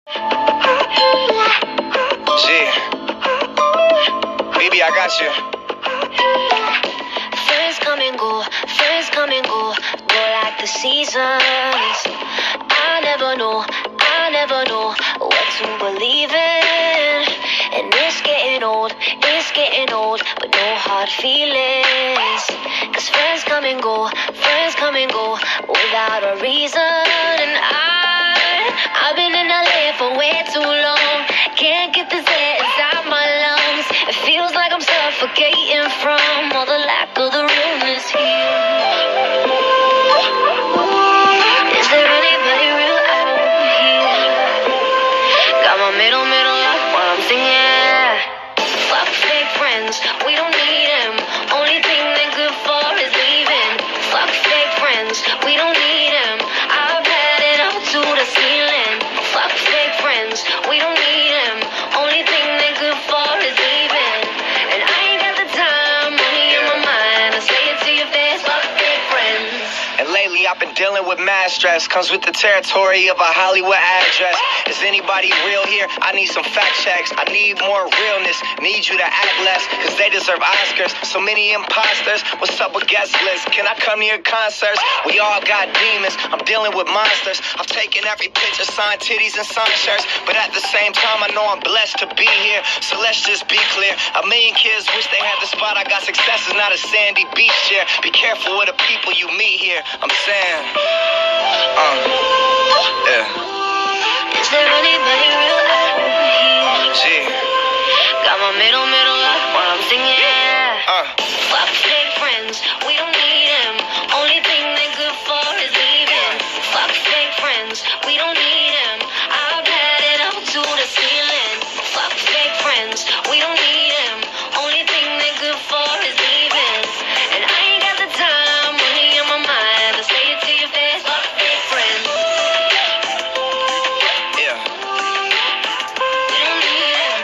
Gee, baby, I got you. Friends come and go, friends come and go like the seasons. I never know what to believe in. And it's getting old, but no hard feelings. Cause friends come and go without a reason. And I've been in LA for way too long. Can't get this air inside my lungs. It feels like I'm suffocating from all the lack of the realness here. Is there anybody real out here? Got my middle up while I'm singing. Fuck fake friends, we don't need them. Only thing they're good for is leaving. Fuck fake friends, we don't need them. I've had it up to the ceiling. Fuck fake friends, we don't need them. Only thing they're good for is leaving. And I ain't got the time, money in my mind. I say it to your face, fuck fake friends. And lately I've been dealing with mad stress. Comes with the territory of a Hollywood address. Is anybody real here? I need some fact checks. I need more realness. Need you to act less, cause they deserve Oscars. So many imposters. What's up with guest lists? Can I come to your concerts? We all got demons. I'm dealing with monsters. I've taken every picture, signed titties and signed shirts. But at the same time, I know I'm blessed to be here. So let's just be clear. A million kids wish they had the spot. I got success is not a sandy beach chair. Be careful with the people you meet here. I'm saying, yeah. Is there anybody real out here? Gee, Got my middle up while I'm singing. Fuck fake friends, we don't need them. Only thing they're good for is leaving. Fuck fake friends, we don't need them. I've had it up to the ceiling. Fuck fake friends, we don't need them. Only thing they're good for is leaving. And I ain't got the time, money on my mind. I say it to your face, fuck fake friends. yeah. We don't need them.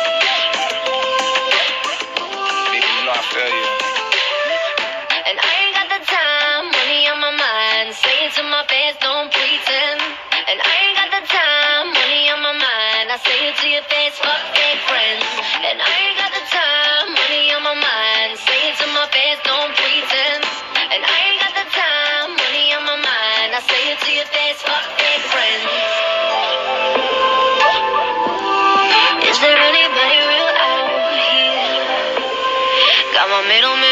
Baby, you know I feel you. And I ain't got the time, money on my mind. Say it to my face, don't pretend. And I ain't got the time, money on my mind. I say it to your face, fuck fake friends. And I ain't got the time, money on my mind. Say it to my face, don't pretend. And I ain't got the time, money on my mind. I say it to your face, fuck fake friends. Is there anybody real out here? Got my middle